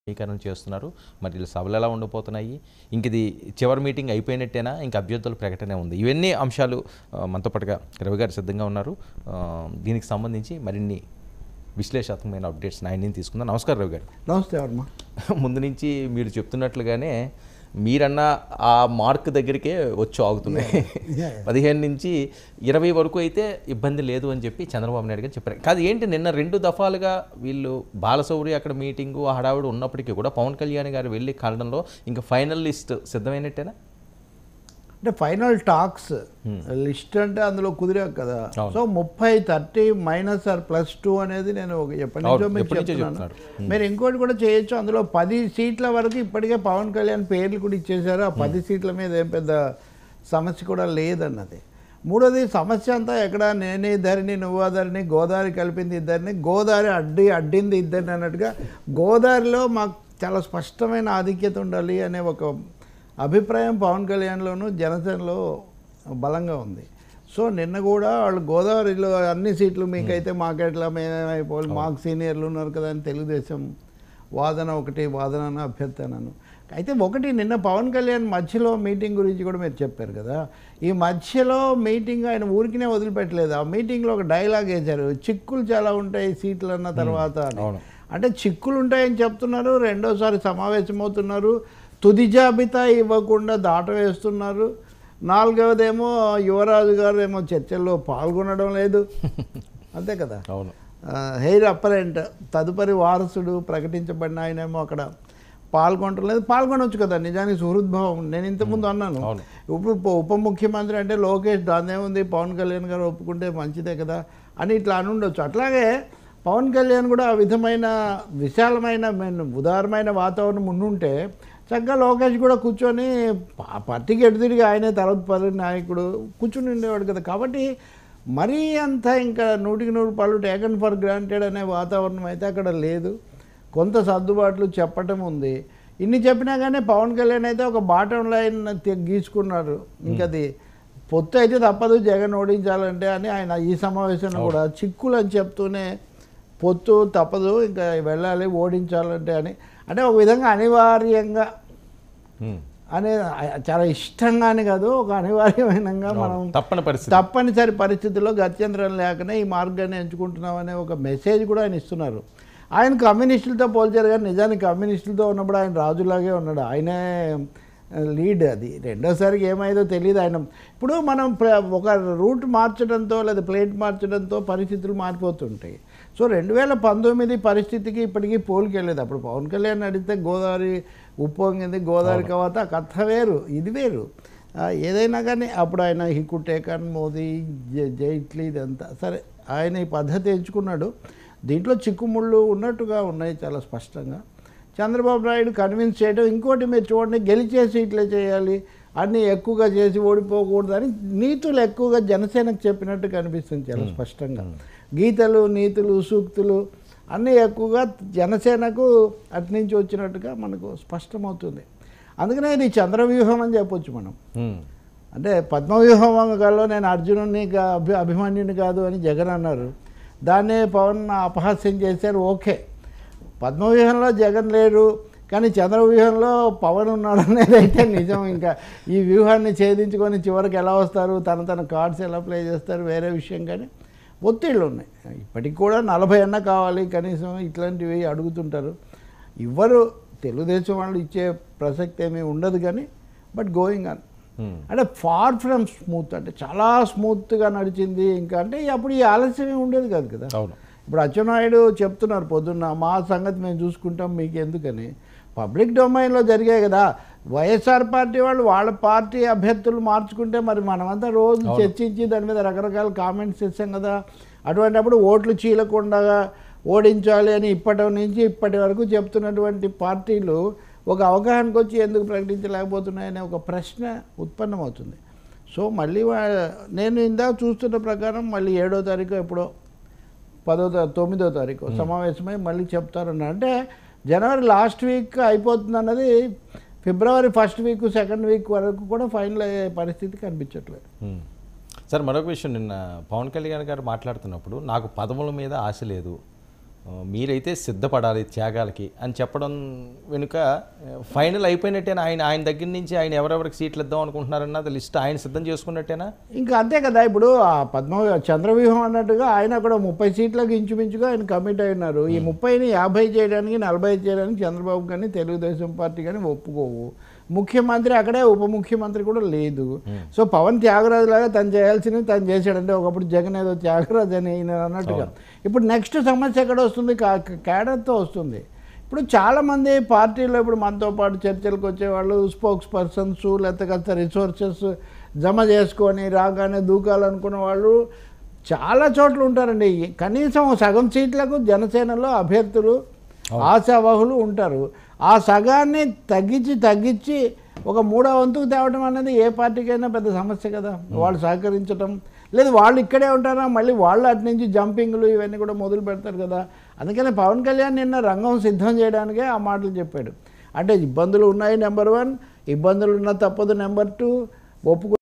సమీకరణ చేస్తున్నారు. మరి వీళ్ళ సభలు ఎలా ఉండబోతున్నాయి, ఇంక ఇది చివరి మీటింగ్ అయిపోయినట్టేనా, ఇంకా అభ్యర్థుల ప్రకటన ఉంది. ఇవన్నీ అంశాలు మనతో పాటుగా రవి గారు సిద్ధంగా ఉన్నారు. దీనికి సంబంధించి మరిన్ని విశ్లేషాత్మకమైన అప్డేట్స్ ఆయన తీసుకుందాం. నమస్కారం రవి గారు. నమస్తే వర్మ. ముందు నుంచి మీరు చెప్తున్నట్లుగానే మీరన్న ఆ మార్క్ దగ్గరికే వచ్చి ఆగుతున్నాయి. 15 నుంచి 20 వరకు అయితే ఇబ్బంది లేదు అని చెప్పి చంద్రబాబు నాయుడు గారు చెప్పారు. కాదు ఏంటి, నిన్న 2 దఫాలుగా వీళ్ళు బాలశౌరి అక్కడ మీటింగు హడావుడు ఉన్నప్పటికీ కూడా పవన్ కళ్యాణ్ గారు వెళ్ళి కలడంలో ఇంకా ఫైనల్ లిస్ట్ సిద్ధమైనట్టేనా? అంటే ఫైనల్ టాక్స్ లిస్ట్ అంటే అందులో కుదిరాక కదా. సో 30-30 -+2 అనేది నేను ఎప్పటి నుంచో మీకు చెప్తున్నాను. మీరు ఇంకోటి కూడా చేయొచ్చు. అందులో 10 సీట్ల వరకు ఇప్పటికే పవన్ కళ్యాణ్ పేర్లు కూడా ఇచ్చేశారు. ఆ 10 సీట్ల మీద ఏం పెద్ద సమస్య కూడా లేదన్నది. మూడోది సమస్య అంతా ఎక్కడ, నేనే ధరిని నువ్వా ధరిని, గోదావరి కలిపింది ఇద్దరిని, గోదావరి అడ్డింది ఇద్దరిని అన్నట్టుగా గోదావరిలో మాకు చాలా స్పష్టమైన ఆధిక్యత ఉండాలి అనే ఒక అభిప్రాయం పవన్ కళ్యాణ్లోను జనసేనలో బలంగా ఉంది. సో నిన్న కూడా వాళ్ళు గోదావరిలో అన్ని సీట్లు మీకైతే మాకెట్లా మేమైపోవాలి, మాకు సీనియర్లు ఉన్నారు కదా అని తెలుగుదేశం వాదన ఒకటి, వాదన అభ్యర్థనను. అయితే ఒకటి, నిన్న పవన్ కళ్యాణ్ మధ్యలో మీటింగ్ గురించి కూడా మీరు చెప్పారు కదా. ఈ మధ్యలో మీటింగ్ ఆయన ఊరికినే వదిలిపెట్టలేదు. ఆ మీటింగ్లో ఒక డైలాగ్ వేశారు, చిక్కులు చాలా ఉంటాయి సీట్లు అన్న తర్వాత అని. అంటే చిక్కులు ఉంటాయని చెప్తున్నారు, రెండోసారి సమావేశమవుతున్నారు, తుది జాబితా ఇవ్వకుండా దాటవేస్తున్నారు. నాలుగవదేమో యువరాజు గారు ఏమో చర్చల్లో పాల్గొనడం లేదు, అంతే కదా. అవును. హెయిర్ అప్పరెంట్ తదుపరి వారసుడు ప్రకటించబడిన ఆయనేమో అక్కడ పాల్గొనడం లేదు. పాల్గొనవచ్చు కదా, నిజానికి సుహృద్భావం. నేను ఇంతకుముందు అన్నాను, ఇప్పుడు ఉప ముఖ్యమంత్రి అంటే లోకేష్, దాన్నే ఉంది, పవన్ కళ్యాణ్ గారు ఒప్పుకుంటే మంచిదే కదా అని ఇట్లా అని ఉండొచ్చు. అట్లాగే పవన్ కళ్యాణ్ కూడా ఆ విధమైన విశాలమైన ఉదారమైన వాతావరణం ఉండుంటే చక్కగా లోకేష్ కూడా కూర్చొని పార్టీకి ఎడుదిరిగి ఆయనే తర్వాత నాయకుడు కూర్చుని ఉండేవాడు కదా. కాబట్టి మరీ అంత ఇంకా 100% టేకన్ ఫర్ గ్రాంటెడ్ అనే వాతావరణం అయితే అక్కడ లేదు. కొంత సర్దుబాట్లు చెప్పటం ఉంది. ఇన్ని చెప్పినా కానీ పవన్ కళ్యాణ్ అయితే ఒక బాటం లైన్ గీసుకున్నారు. ఇంకా అది పొత్తు అయితే తప్పదు జగన్ ఓడించాలంటే అని ఆయన ఈ సమావేశంలో కూడా చిక్కులు అని చెప్తూనే పొత్తు తప్పదు, ఇంకా వెళ్ళాలి ఓడించాలంటే అని. అంటే ఒక విధంగా అనివార్యంగా అనే చాలా ఇష్టంగానే కాదు, ఒక అనివార్యమైనగా మనం తప్పనిసరి పరిస్థితుల్లో గత్యంతరం లేకనే ఈ మార్గాన్ని ఎంచుకుంటున్నాం అనే ఒక మెసేజ్ కూడా ఆయన ఇస్తున్నారు. ఆయన కమ్యూనిస్టులతో పోల్చారు కానీ నిజానికి కమ్యూనిస్టులతో ఉన్నప్పుడు ఆయన రాజులాగే ఉన్నాడు. ఆయనే లీడ్. అది రెండోసారికి ఏమైందో తెలియదు. ఆయన ఇప్పుడు మనం ఒక రూట్ మార్చడంతో లేదా ప్లేట్ మార్చడంతో పరిస్థితులు మారిపోతుంటాయి. సో 2019 పరిస్థితికి ఇప్పటికీ పోలికెళ్ళలేదు. అప్పుడు పవన్ కళ్యాణ్ అడిగితే గోదావరి ఉప్పొంగింది, గోదావరి తర్వాత కథ వేరు, ఇది వేరు. ఏదైనా కానీ అప్పుడు ఆయన he could take on Modi, Jaitley, ఇదంతా సరే ఆయన ఈ పద్ధతి ఎంచుకున్నాడు. దీంట్లో చిక్కుముళ్ళు ఉన్నట్టుగా ఉన్నాయి చాలా స్పష్టంగా. చంద్రబాబు నాయుడు కన్విన్స్ చేయడం. ఇంకోటి మీరు చూడండి, గెలిచే సీట్లే చేయాలి, అన్నీ ఎక్కువగా చేసి ఓడిపోకూడదు అని నీతులు ఎక్కువగా జనసేనకు చెప్పినట్టు కనిపిస్తుంది చాలా స్పష్టంగా. గీతలు, నీతులు, సూక్తులు అన్నీ ఎక్కువగా జనసేనకు అట్నుంచి వచ్చినట్టుగా మనకు స్పష్టమవుతుంది. అందుకనే ఇది చంద్రవ్యూహం అని చెప్పొచ్చు మనం. అంటే పద్మవ్యూహంలో నేను అర్జునుడిని అభిమన్యుని కాదు అని జగన్ అన్నారు, దాన్నే పవన్ అపహాస్యం చేశారు. ఓకే, పద్మవ్యూహంలో జగన్ లేరు కానీ చంద్రవ్యూహంలో పవన్ ఉన్నాడు అనేది అయితే నిజం. ఇంకా ఈ వ్యూహాన్ని ఛేదించుకొని చివరికి ఎలా వస్తారు, తన కార్డ్స్ ఎలా ప్లే చేస్తారు వేరే విషయం. కానీ ఒత్తిళ్ళు ఉన్నాయి ఇప్పటికి కూడా. 40 అన్నా కావాలి కనీసం, ఇట్లాంటివి అడుగుతుంటారు. ఇవ్వరు, తెలుగుదేశం వాళ్ళు ఇచ్చే ప్రసక్తి ఏమీ ఉండదు. కానీ బట్ గోయింగ్ ఆన్ అంటే ఫార్ ఫ్రమ్ స్మూత్, అంటే చాలా స్మూత్గా నడిచింది. ఇంకా అంటే అప్పుడు ఈ ఆలస్యమే ఉండేది కాదు కదా. ఇప్పుడు అచ్చెన్నాయుడు చెప్తున్నారు పొద్దున్న, మా సంగతి మేము చూసుకుంటాం మీకు ఎందుకని. పబ్లిక్ డొమైన్లో జరిగాయి కదా. వైఎస్ఆర్ పార్టీ వాళ్ళు వాళ్ళ పార్టీ అభ్యర్థులు మార్చుకుంటే మరి మనమంతా రోజు చర్చించి దాని మీద రకరకాల కామెంట్స్ ఇస్తాం కదా. అటువంటిప్పుడు ఓట్లు చీలకుండా ఓడించాలి అని ఇప్పటి నుంచి ఇప్పటి వరకు చెప్తున్నటువంటి పార్టీలు ఒక అవగాహనకు వచ్చి ఎందుకు ప్రకటించలేకపోతున్నాయనే ఒక ప్రశ్న ఉత్పన్నమవుతుంది. సో మళ్ళీ నేను ఇందాక చూస్తున్న ప్రకారం మళ్ళీ 7వ తారీఖు ఎప్పుడో 9వ తారీఖు సమావేశమై మళ్ళీ చెప్తారన్న. అంటే జనవరి లాస్ట్ వీక్ అయిపోతుంది అన్నది ఫిబ్రవరి ఫస్ట్ వీక్, సెకండ్ వీక్ వరకు కూడా ఫైనల్ అయ్యే పరిస్థితి కనిపించట్లేదు. సార్ మరొక విషయం, నిన్న పవన్ కళ్యాణ్ గారు మాట్లాడుతున్నప్పుడు నాకు పదవుల మీద ఆశ లేదు, మీరైతే సిద్ధపడాలి త్యాగాలకి అని చెప్పడం వెనుక ఫైనల్ అయిపోయినట్టేనా? ఆయన దగ్గర నుంచి ఆయన ఎవరెవరికి సీట్లు ఇద్దాం అనుకుంటున్నారన్నది లిస్ట్ ఆయన సిద్ధం చేసుకున్నట్టేనా? ఇంకా అంతే కదా. ఇప్పుడు ఆ చంద్రవ్యూహం అన్నట్టుగా ఆయన కూడా 30 సీట్లకు ఇంచుమించుగా ఆయన కమిట్ అయి ఉన్నారు. ఈ 30ని 50 చేయడానికి 40 చేయడానికి చంద్రబాబు కానీ తెలుగుదేశం పార్టీ కానీ ఒప్పుకోవు. ముఖ్యమంత్రి అక్కడే, ఉప ముఖ్యమంత్రి కూడా లేదు. సో పవన్ త్యాగరాజు లాగా తను చేయాల్సినవి తను చేశాడంటే, ఒకప్పుడు జగన్ ఏదో త్యాగరాజు అని అన్నట్టుగా. ఇప్పుడు నెక్స్ట్ సమస్య ఎక్కడ వస్తుంది? క్యాడర్తో వస్తుంది. ఇప్పుడు చాలామంది పార్టీలో ఇప్పుడు మనతో పాటు చర్చలకు వచ్చేవాళ్ళు స్పోక్స్ పర్సన్స్, లేకపోతే కాస్త రిసోర్సెస్ జమ చేసుకొని రాగానే దూకాలనుకున్న వాళ్ళు చాలా చోట్ల ఉంటారండి. కనీసం సగం సీట్లకు జనసేనలో అభ్యర్థులు ఆశావాహులు ఉంటారు. ఆ సగాన్ని తగ్గించి ఒక 3వ వంతుకు తేవడం అనేది ఏ పార్టీకైనా పెద్ద సమస్య కదా. వాళ్ళు సహకరించడం లేదు, వాళ్ళు ఇక్కడే ఉంటారా, మళ్ళీ వాళ్ళు అటు నుంచి జంపింగ్లు ఇవన్నీ కూడా మొదలు పెడతారు కదా. అందుకని పవన్ కళ్యాణ్ నిన్న రంగం సిద్ధం చేయడానికే ఆ మాటలు చెప్పాడు. అంటే ఇబ్బందులు ఉన్నాయి నెంబర్ 1, ఇబ్బందులు ఉన్న తప్పదు నెంబర్ 2, ఒప్పుకు